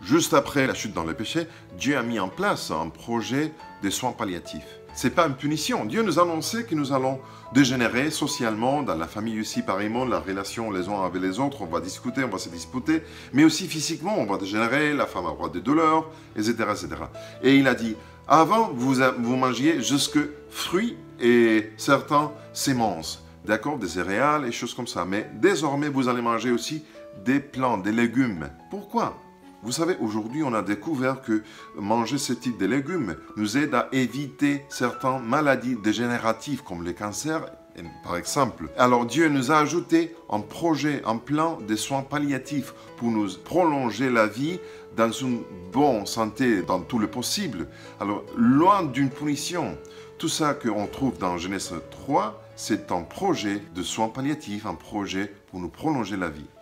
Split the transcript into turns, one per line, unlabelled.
juste après la chute dans le péché, Dieu a mis en place un projet de soins palliatifs. Ce n'est pas une punition. Dieu nous annonçait que nous allons dégénérer socialement, dans la famille aussi pareillement, la relation les uns avec les autres, on va discuter, on va se disputer, mais aussi physiquement, on va dégénérer, la femme aura des douleurs, etc., etc. Et il a dit, avant, vous mangiez jusque fruits et certains semences, d'accord, des céréales et choses comme ça, mais désormais, vous allez manger aussi des plantes, des légumes. Pourquoi ? Vous savez, aujourd'hui, on a découvert que manger ce type de légumes nous aide à éviter certaines maladies dégénératives comme le cancer, par exemple. Alors Dieu nous a ajouté un projet, un plan de soins palliatifs pour nous prolonger la vie dans une bonne santé, dans tout le possible. Alors, loin d'une punition, tout ça qu'on trouve dans Genèse 3, c'est un projet de soins palliatifs, un projet pour nous prolonger la vie.